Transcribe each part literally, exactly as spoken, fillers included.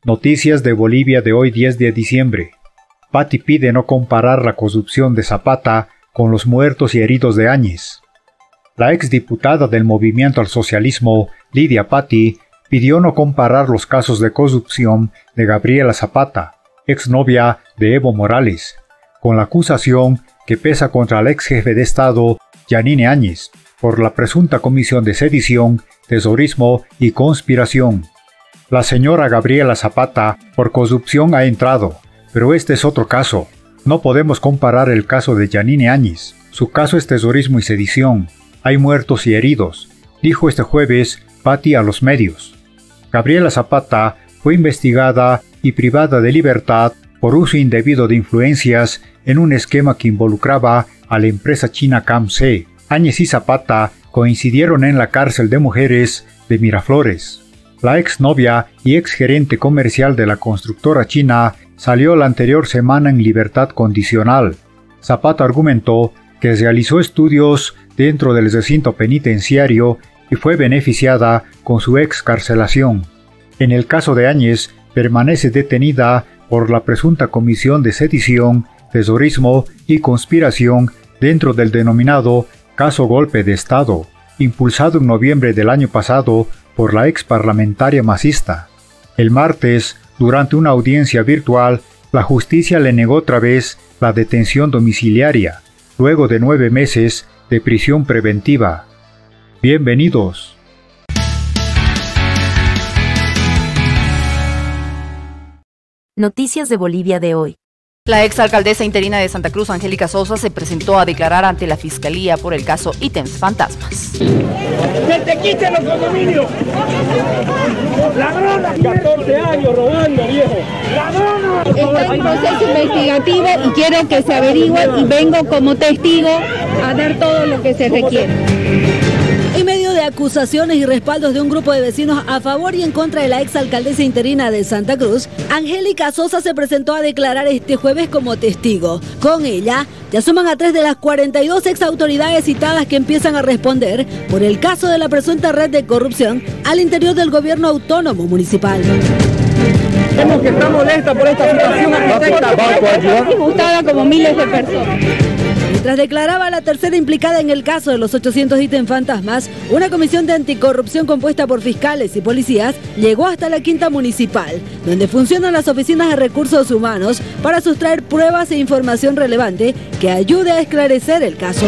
Noticias de Bolivia de hoy diez de diciembre. Patti pide no comparar la corrupción de Zapata con los muertos y heridos de Áñez. La exdiputada del Movimiento al Socialismo, Lidia Patti, pidió no comparar los casos de corrupción de Gabriela Zapata, exnovia de Evo Morales, con la acusación que pesa contra el ex jefe de Estado, Yanine Áñez, por la presunta comisión de sedición, terrorismo y conspiración. La señora Gabriela Zapata por corrupción ha entrado, pero este es otro caso. No podemos comparar el caso de Yanine Áñez. Su caso es terrorismo y sedición. Hay muertos y heridos, dijo este jueves Patti a los medios. Gabriela Zapata fue investigada y privada de libertad por uso indebido de influencias en un esquema que involucraba a la empresa china C A M C. Áñez y Zapata coincidieron en la cárcel de mujeres de Miraflores. La exnovia y exgerente comercial de la constructora china salió la anterior semana en libertad condicional. Zapata argumentó que realizó estudios dentro del recinto penitenciario y fue beneficiada con su excarcelación. En el caso de Áñez, permanece detenida por la presunta comisión de sedición, terrorismo y conspiración dentro del denominado caso golpe de Estado, impulsado en noviembre del año pasado por la ex parlamentaria masista. El martes, durante una audiencia virtual, la justicia le negó otra vez la detención domiciliaria, luego de nueve meses de prisión preventiva. Bienvenidos. Noticias de Bolivia de hoy. La exalcaldesa interina de Santa Cruz, Angélica Sosa, se presentó a declarar ante la Fiscalía por el caso Ítems Fantasmas. ¡Que te quiten los condominios! ¡Ladrona! catorce años robando, viejo. ¡Ladrona! Está en proceso investigativo y quiero que se averigüe y vengo como testigo a dar todo lo que se requiere. En medio de acusaciones y respaldos de un grupo de vecinos a favor y en contra de la exalcaldesa interina de Santa Cruz, Angélica Sosa se presentó a declarar este jueves como testigo. Con ella, ya suman a tres de las cuarenta y dos exautoridades citadas que empiezan a responder por el caso de la presunta red de corrupción al interior del gobierno autónomo municipal. Vemos que está molesta por esta situación arquitecta. Disgustada como miles de personas. Mientras declaraba la tercera implicada en el caso de los ochocientos ítems fantasmas, una comisión de anticorrupción compuesta por fiscales y policías llegó hasta la quinta municipal, donde funcionan las oficinas de recursos humanos para sustraer pruebas e información relevante que ayude a esclarecer el caso.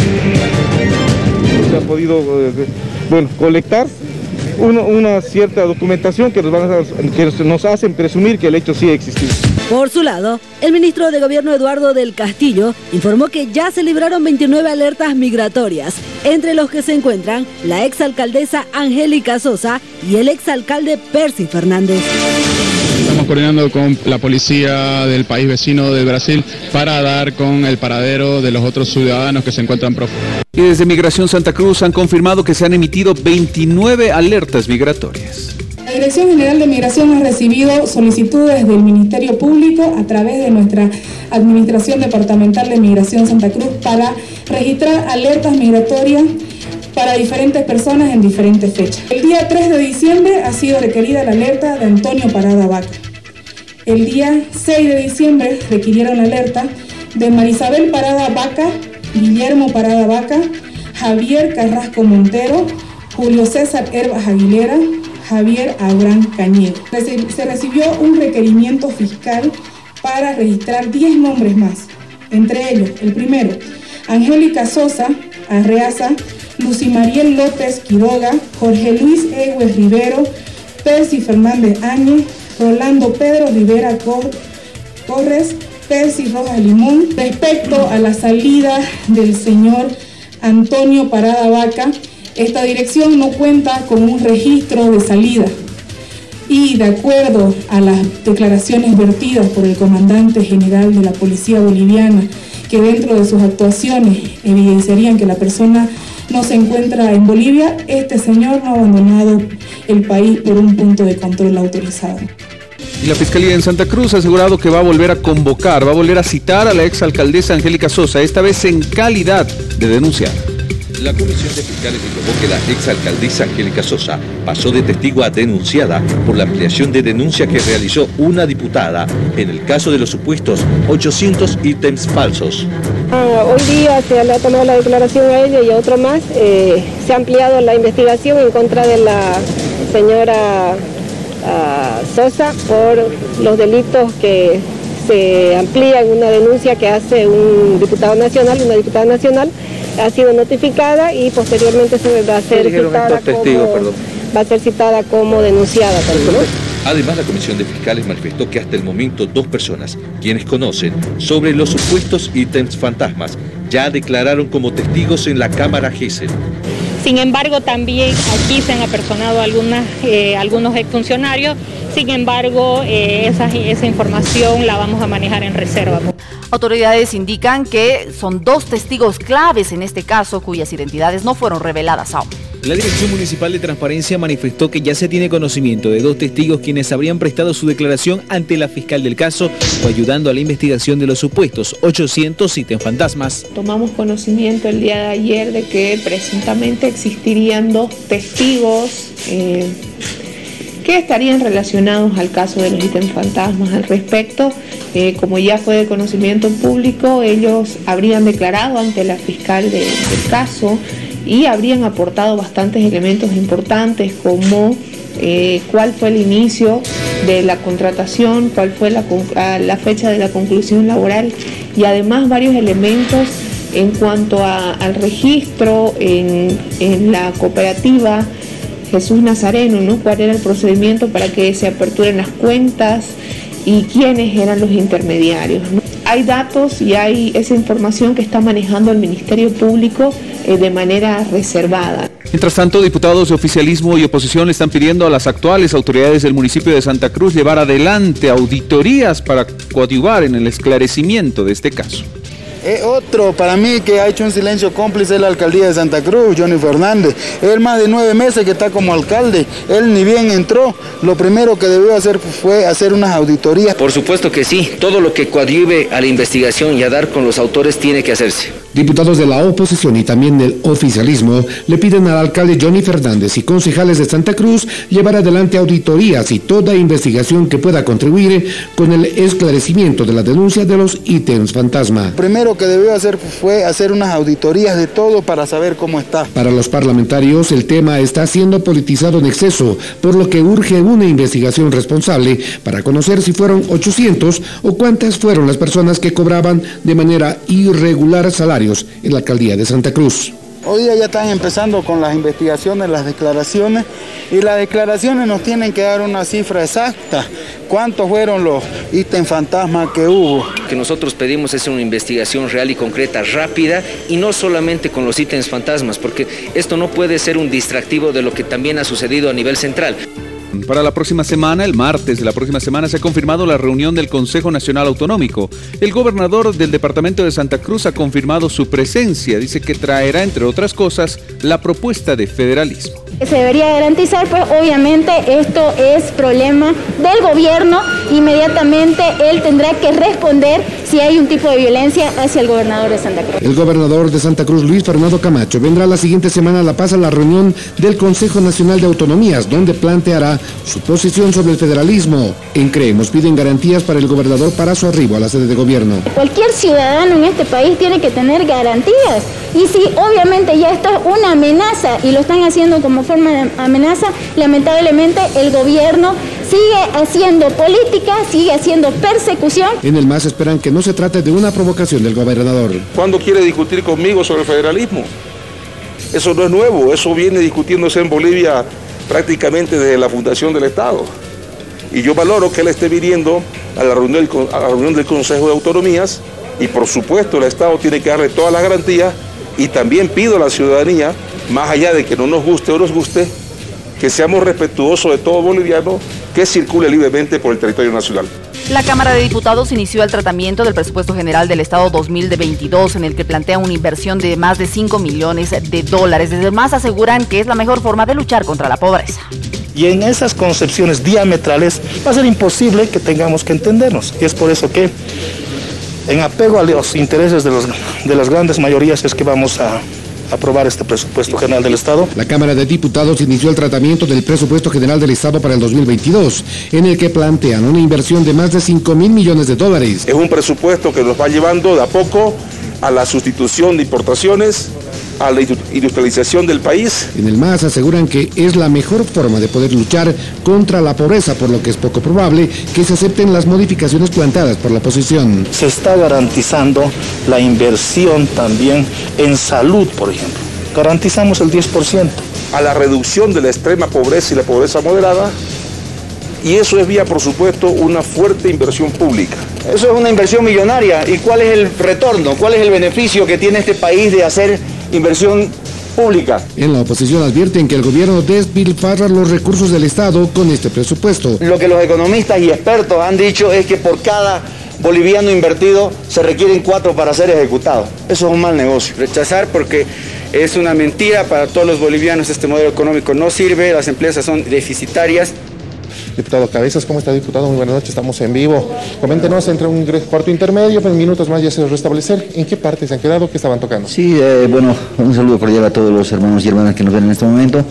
Se ha podido eh, bueno, colectar una, una cierta documentación que nos, van a, que nos hacen presumir que el hecho sí ha existido. Por su lado, el ministro de Gobierno Eduardo del Castillo informó que ya se libraron veintinueve alertas migratorias, entre los que se encuentran la exalcaldesa Angélica Sosa y el exalcalde Percy Fernández. Estamos coordinando con la policía del país vecino de Brasil para dar con el paradero de los otros ciudadanos que se encuentran prófugos. Y desde Migración Santa Cruz han confirmado que se han emitido veintinueve alertas migratorias. La Dirección General de Migración ha recibido solicitudes del Ministerio Público a través de nuestra Administración Departamental de Migración Santa Cruz para registrar alertas migratorias para diferentes personas en diferentes fechas. El día tres de diciembre ha sido requerida la alerta de Antonio Parada Vaca. El día seis de diciembre requirieron la alerta de Marisabel Parada Vaca, Guillermo Parada Vaca, Javier Carrasco Montero, Julio César Herbas Aguilera, Javier Abraham Cañedo. Se recibió un requerimiento fiscal para registrar diez nombres más, entre ellos, el primero, Angélica Sosa Arreaza, Lucy Mariel López Quiroga, Jorge Luis Egues Rivero, Percy Fernández Áñez, Rolando Pedro Rivera Corres, Percy Rojas Limón. Respecto a la salida del señor Antonio Parada Vaca, esta dirección no cuenta con un registro de salida y de acuerdo a las declaraciones vertidas por el comandante general de la Policía Boliviana, que dentro de sus actuaciones evidenciarían que la persona no se encuentra en Bolivia, este señor no ha abandonado el país por un punto de control autorizado. Y la Fiscalía en Santa Cruz ha asegurado que va a volver a convocar, va a volver a citar a la exalcaldesa Angélica Sosa, esta vez en calidad de denunciada. La Comisión de Fiscales informó que la exalcaldesa Angélica Sosa pasó de testigo a denunciada por la ampliación de denuncia que realizó una diputada en el caso de los supuestos ochocientos ítems falsos. Ah, hoy día se le ha tomado la declaración a ella y a otro más. Eh, se ha ampliado la investigación en contra de la señora uh, Sosa por los delitos que se amplía en una denuncia que hace un diputado nacional, una diputada nacional. Ha sido notificada y posteriormente se va a ser citada como, va a ser citada como denunciada. ¿No? Además, la Comisión de Fiscales manifestó que hasta el momento dos personas, quienes conocen sobre los supuestos ítems fantasmas, ya declararon como testigos en la Cámara Gesell. Sin embargo, también aquí se han apersonado algunas, eh, algunos exfuncionarios. Sin embargo, eh, esa, esa información la vamos a manejar en reserva. Autoridades indican que son dos testigos claves en este caso cuyas identidades no fueron reveladas aún. La Dirección Municipal de Transparencia manifestó que ya se tiene conocimiento de dos testigos quienes habrían prestado su declaración ante la fiscal del caso o ayudando a la investigación de los supuestos ochocientos ítems fantasmas. Tomamos conocimiento el día de ayer de que presuntamente existirían dos testigos eh, que estarían relacionados al caso de los ítems fantasmas. Al respecto, eh, como ya fue de conocimiento público, ellos habrían declarado ante la fiscal de, del caso y habrían aportado bastantes elementos importantes como eh, cuál fue el inicio de la contratación, cuál fue la, la fecha de la conclusión laboral y además varios elementos en cuanto a, al registro en, en la cooperativa Jesús Nazareno, ¿no? Cuál era el procedimiento para que se aperturen las cuentas y quiénes eran los intermediarios, ¿no? Hay datos y hay esa información que está manejando el Ministerio Público eh, de manera reservada. Mientras tanto, diputados de oficialismo y oposición le están pidiendo a las actuales autoridades del municipio de Santa Cruz llevar adelante auditorías para coadyuvar en el esclarecimiento de este caso. Eh, otro para mí que ha hecho un silencio cómplice es la alcaldía de Santa Cruz, Johnny Fernández. Él más de nueve meses que está como alcalde, él ni bien entró, lo primero que debió hacer fue hacer unas auditorías. Por supuesto que sí, todo lo que coadyuve a la investigación y a dar con los autores tiene que hacerse. Diputados de la oposición y también del oficialismo le piden al alcalde Johnny Fernández y concejales de Santa Cruz llevar adelante auditorías y toda investigación que pueda contribuir con el esclarecimiento de la denuncia de los ítems fantasma. Primero que debió hacer fue hacer unas auditorías de todo para saber cómo está. Para los parlamentarios el tema está siendo politizado en exceso, por lo que urge una investigación responsable para conocer si fueron ochocientos o cuántas fueron las personas que cobraban de manera irregular salarios en la alcaldía de Santa Cruz. Hoy día ya están empezando con las investigaciones, las declaraciones, y las declaraciones nos tienen que dar una cifra exacta. ¿Cuántos fueron los ítems fantasmas que hubo? Lo que nosotros pedimos es una investigación real y concreta, rápida, y no solamente con los ítems fantasmas, porque esto no puede ser un distractivo de lo que también ha sucedido a nivel central. Para la próxima semana, el martes de la próxima semana, se ha confirmado la reunión del Consejo Nacional Autonómico. El gobernador del departamento de Santa Cruz ha confirmado su presencia. Dice que traerá, entre otras cosas, la propuesta de federalismo. Se debería garantizar, pues obviamente esto es problema del gobierno. Inmediatamente él tendrá que responder si hay un tipo de violencia hacia el gobernador de Santa Cruz. El gobernador de Santa Cruz, Luis Fernando Camacho, vendrá la siguiente semana a La Paz a la reunión del Consejo Nacional de Autonomías, donde planteará su posición sobre el federalismo. En Creemos piden garantías para el gobernador para su arribo a la sede de gobierno. Cualquier ciudadano en este país tiene que tener garantías. Y si obviamente ya esto es una amenaza y lo están haciendo como forma de amenaza, lamentablemente el gobierno sigue haciendo política, sigue haciendo persecución. En el M A S esperan que no se trate de una provocación del gobernador. ¿Cuándo quiere discutir conmigo sobre el federalismo? Eso no es nuevo, eso viene discutiéndose en Bolivia prácticamente desde la fundación del Estado. Y yo valoro que él esté viniendo a la reunión, a la reunión del Consejo de Autonomías, y por supuesto el Estado tiene que darle todas las garantías, y también pido a la ciudadanía, más allá de que no nos guste o nos guste, que seamos respetuosos de todo boliviano que circule libremente por el territorio nacional. La Cámara de Diputados inició el tratamiento del presupuesto general del Estado dos mil veintidós, en el que plantea una inversión de más de cinco millones de dólares. Desde el M A S aseguran que es la mejor forma de luchar contra la pobreza. Y en esas concepciones diametrales va a ser imposible que tengamos que entendernos. Y es por eso que, en apego a los intereses de, los, de las grandes mayorías, es que vamos a, aprobar este presupuesto general del Estado. La Cámara de Diputados inició el tratamiento del presupuesto general del Estado para el dos mil veintidós, en el que plantean una inversión de más de cinco mil millones de dólares. Es un presupuesto que nos va llevando de a poco a la sustitución de importaciones, a la industrialización del país. En el M A S aseguran que es la mejor forma de poder luchar contra la pobreza, por lo que es poco probable que se acepten las modificaciones planteadas por la oposición. Se está garantizando la inversión también en salud, por ejemplo. Garantizamos el diez por ciento. A la reducción de la extrema pobreza y la pobreza moderada, y eso es vía, por supuesto, una fuerte inversión pública. Eso es una inversión millonaria. ¿Y cuál es el retorno? ¿Cuál es el beneficio que tiene este país de hacer inversión pública? En la oposición advierten que el gobierno despilfarra los recursos del Estado con este presupuesto. Lo que los economistas y expertos han dicho es que por cada boliviano invertido se requieren cuatro para ser ejecutados. Eso es un mal negocio. Rechazar porque es una mentira para todos los bolivianos. Este modelo económico no sirve, las empresas son deficitarias. Diputado Cabezas, ¿cómo está, diputado? Muy buenas noches, estamos en vivo. Coméntenos, entre un cuarto intermedio, en minutos más ya se restablecer. ¿En qué parte se han quedado? ¿Qué estaban tocando? Sí, eh, bueno, un saludo cordial a todos los hermanos y hermanas que nos ven en este momento.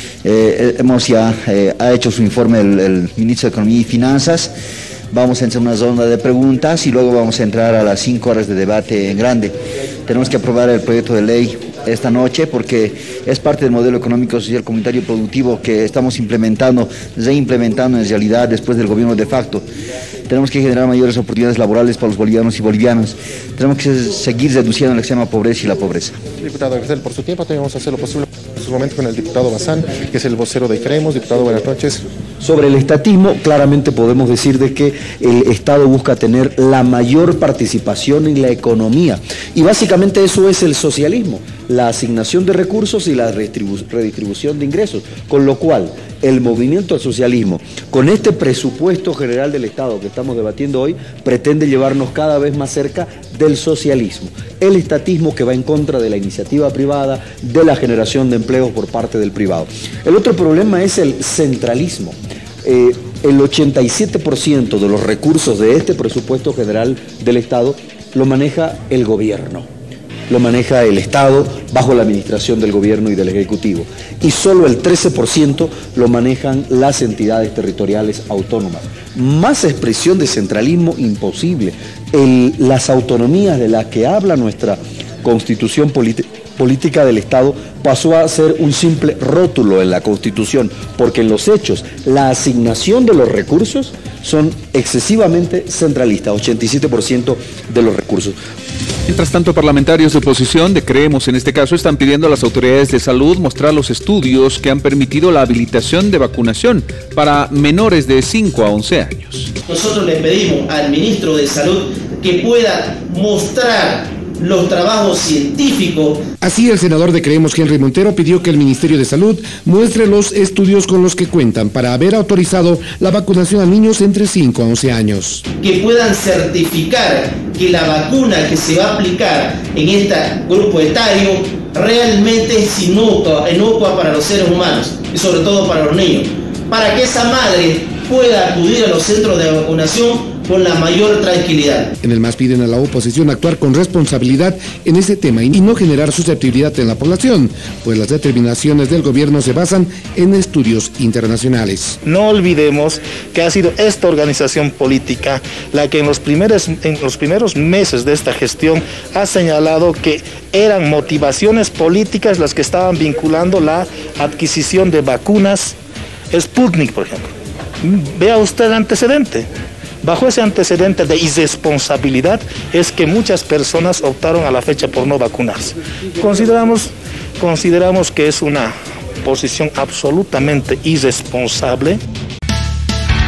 Eh, hemos ya, eh, ha hecho su informe el, el ministro de Economía y Finanzas. Vamos a entrar en una ronda de preguntas y luego vamos a entrar a las cinco horas de debate en grande. Tenemos que aprobar el proyecto de ley esta noche porque es parte del modelo económico, social, comunitario y productivo que estamos implementando, reimplementando en realidad después del gobierno de facto. Tenemos que generar mayores oportunidades laborales para los bolivianos y bolivianas. Tenemos que seguir reduciendo la extrema pobreza y la pobreza. Diputado, gracias por su tiempo. Tenemos que hacer lo posible en su momento con el diputado Bazán, que es el vocero de Creemos. Diputado, buenas noches. Sobre el estatismo, claramente podemos decir de que el Estado busca tener la mayor participación en la economía. Y básicamente eso es el socialismo, la asignación de recursos y la redistribu- redistribución de ingresos. Con lo cual, el movimiento al socialismo, con este presupuesto general del Estado que estamos debatiendo hoy, pretende llevarnos cada vez más cerca del socialismo. El estatismo que va en contra de la iniciativa privada, de la generación de empleos por parte del privado. El otro problema es el centralismo. Eh, el ochenta y siete por ciento de los recursos de este presupuesto general del Estado lo maneja el gobierno. Lo maneja el Estado bajo la administración del gobierno y del Ejecutivo. Y solo el trece por ciento lo manejan las entidades territoriales autónomas. Más expresión de centralismo imposible. El, las autonomías de las que habla nuestra Constitución política política del Estado pasó a ser un simple rótulo en la Constitución, porque en los hechos la asignación de los recursos son excesivamente centralistas, ochenta y siete por ciento de los recursos. Mientras tanto, parlamentarios de oposición, de Creemos en este caso, están pidiendo a las autoridades de salud mostrar los estudios que han permitido la habilitación de vacunación para menores de cinco a once años. Nosotros le pedimos al ministro de Salud que pueda mostrar los trabajos científicos. Así, el senador de Creemos, Henry Montero, pidió que el Ministerio de Salud muestre los estudios con los que cuentan para haber autorizado la vacunación a niños entre cinco a once años. Que puedan certificar que la vacuna que se va a aplicar en este grupo etario realmente es inocua, inocua para los seres humanos y sobre todo para los niños, para que esa madre pueda acudir a los centros de vacunación con la mayor tranquilidad. En el M A S piden a la oposición actuar con responsabilidad en ese tema y no generar susceptibilidad en la población, pues las determinaciones del gobierno se basan en estudios internacionales. No olvidemos que ha sido esta organización política la que en los primeros, en los primeros meses de esta gestión ha señalado que eran motivaciones políticas las que estaban vinculando la adquisición de vacunas Sputnik, por ejemplo. Vea usted el antecedente. Bajo ese antecedente de irresponsabilidad es que muchas personas optaron a la fecha por no vacunarse. Consideramos, consideramos que es una posición absolutamente irresponsable.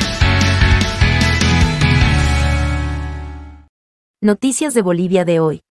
Noticias de Bolivia de hoy.